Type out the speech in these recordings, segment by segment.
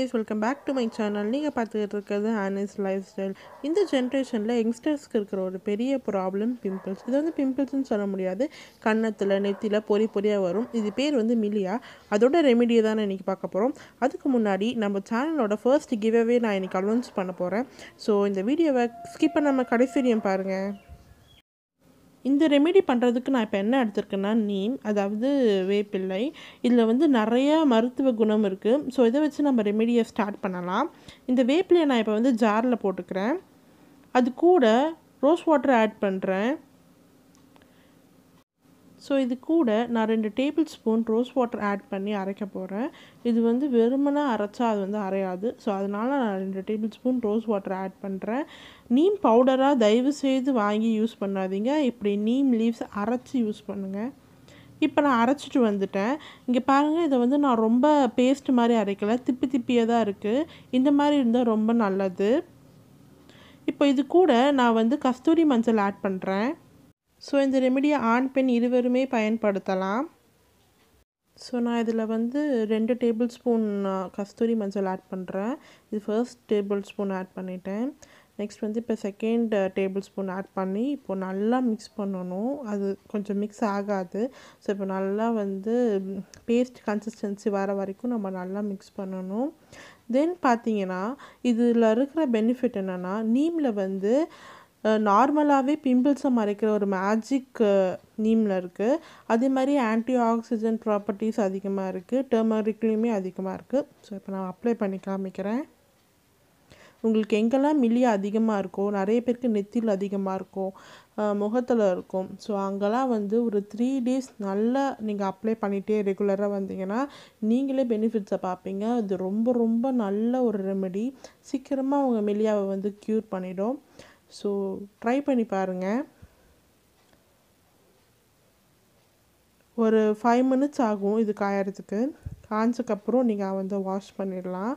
guys, welcome back to my channel. நீங்க பார்த்துட்டு இருக்கிறது Annie's Lifestyle. இந்த ஜெனரேஷன்ல யங்ஸ்டர்ஸ்க்கு இருக்கிற ஒரு பெரிய ப்ராப்ளம் பிம்பிள்ஸ். இது வந்து பிம்பிள்ஸ்னு சொல்ல முடியாது. கன்னத்துல நெத்தில பொறி பொறியா வரும். இது பேர் வந்து மிலியா. அதோட ரெமெடி தான் இன்னைக்கு பார்க்க போறோம். அதுக்கு முன்னாடி நம்ம சேனலோட ஃபர்ஸ்ட் கிவ் அவே நான் இன்னைக்கு அனௌன்ஸ் பண்ண போறேன். ஸோ இந்த வீடியோவை ஸ்கிப் பண்ணாம கடைசி வரையும் பாருங்க. இந்த ரெமெடி பண்ணுறதுக்கு நான் இப்போ என்ன எடுத்திருக்கேன்னா நீம், அதாவது வேப்பிள்ளை. இதில் வந்து நிறைய மருத்துவ குணம் இருக்குது. ஸோ இதை வச்சு நம்ம ரெமெடியை ஸ்டார்ட் பண்ணலாம். இந்த வேப்பிலையை நான் இப்போ வந்து ஜாரில் போட்டுக்கிறேன். அது கூட ரோஸ் வாட்டர் ஆட் பண்ணுறேன். ஸோ இது கூட நான் 2 table spoon rose water add பண்ணி அரைக்க போகிறேன். இது வந்து வெறுமனே அரைச்சா அது வந்து அரையாது. ஸோ அதனால் நான் 2 table spoon rose water add பண்ணுறேன். நீம் பவுடராக தயவு செய்து வாங்கி யூஸ் பண்ணாதீங்க. இப்படி நீம் லீவ்ஸ் அரைச்சி யூஸ் பண்ணுங்கள். இப்போ நான் அரைச்சிட்டு வந்துட்டேன். இங்கே பாருங்கள், இதை வந்து நான் ரொம்ப பேஸ்ட் மாதிரி அரைக்கலை, திப்பி திப்பியாக தான் இருக்குது. இந்த மாதிரி இருந்தால் ரொம்ப நல்லது. இப்போ இது கூட நான் வந்து கஸ்தூரி மஞ்சள் ஆட் பண்ணுறேன். ஸோ இந்த ரெமெடியை ஆண் பெண் இருவருமே பயன்படுத்தலாம். ஸோ நான் இதில் வந்து 2 டேபிள் ஸ்பூன் கஸ்தூரி மஞ்சள் ஆட் பண்ணுறேன். இது ஃபர்ஸ்ட் டேபிள் ஸ்பூன் ஆட் பண்ணிட்டேன். நெக்ஸ்ட் வந்து இப்போ செகண்ட் டேபிள் ஸ்பூன் ஆட் பண்ணி இப்போது நல்லா மிக்ஸ் பண்ணணும். அது கொஞ்சம் மிக்ஸ் ஆகாது. ஸோ இப்போ நல்லா வந்து பேஸ்ட் கன்சிஸ்டன்சி வர வரைக்கும் நம்ம நல்லா மிக்ஸ் பண்ணணும். தென் பார்த்தீங்கன்னா இதில் இருக்கிற பெனிஃபிட் என்னென்னா, நீமில் வந்து நார்மலாகவே பிம்பிள்ஸை மறைக்கிற ஒரு மேஜிக் நீமில் இருக்குது. அதே மாதிரி ஆன்டி ஆக்சிடென்ட் ப்ராப்பர்ட்டிஸ் அதிகமாக இருக்குது. டர்மரிக்லேயுமே அதிகமாக இருக்குது. ஸோ இப்போ நான் அப்ளை பண்ணி காமிக்கிறேன். உங்களுக்கு எங்கெல்லாம் மிலியா அதிகமாக இருக்கோ, நிறைய பேருக்கு நெத்தியில் அதிகமாக இருக்கும், முகத்தில் இருக்கும். ஸோ அங்கெல்லாம் வந்து ஒரு 3 days நல்லா நீங்கள் அப்ளை பண்ணிகிட்டே ரெகுலராக வந்தீங்கன்னா நீங்களே பெனிஃபிட்ஸை பார்ப்பீங்க. இது ரொம்ப ரொம்ப நல்ல ஒரு ரெமெடி. சீக்கிரமாக உங்கள் மிலியாவை வந்து க்யூர் பண்ணிடும். ஸோ ட்ரை பண்ணி பாருங்கள். ஒரு 5 minutes ஆகும் இது காயறதுக்கு. காய்ச்சக்கப்புறம் நீங்கள் வந்து வாஷ் பண்ணிடலாம்.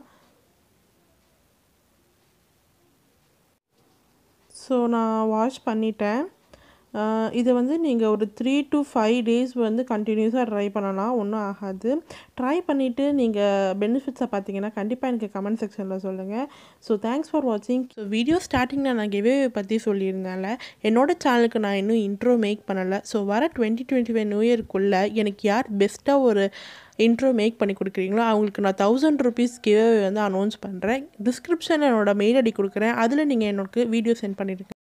ஸோ நான் வாஷ் பண்ணிட்டேன். இதை வந்து நீங்கள் ஒரு 3 to 5 days வந்து கண்டினியூஸாக ட்ரை பண்ணலாம், ஒன்றும் ஆகாது. ட்ரை பண்ணிவிட்டு நீங்கள் பெனிஃபிட்ஸை பார்த்தீங்கன்னா கண்டிப்பாக எனக்கு கமெண்ட் செக்ஷனில் சொல்லுங்கள். ஸோ தேங்க்ஸ் ஃபார் வாட்சிங். ஸோ வீடியோ ஸ்டார்டிங்கில் நான் கிவே பற்றி சொல்லியிருந்தேன்ல, என்னோடய சேனலுக்கு நான் இன்னும் இன்ட்ரோ மேக் பண்ணலை. ஸோ வர 2025 நியூ இயர்க்குள்ளே எனக்கு யார் பெஸ்ட்டாக ஒரு இன்ட்ரோ மேக் பண்ணி கொடுக்குறீங்களோ அவங்களுக்கு நான் 1000 rupees கிவே வந்து அனௌன்ஸ் பண்ணுறேன். டிஸ்கிரிப்ஷனில் என்னோடய மெயில் ஐடி கொடுக்குறேன். அதில் நீங்கள் எனக்கு வீடியோ சென்ட் பண்ணிடுங்க.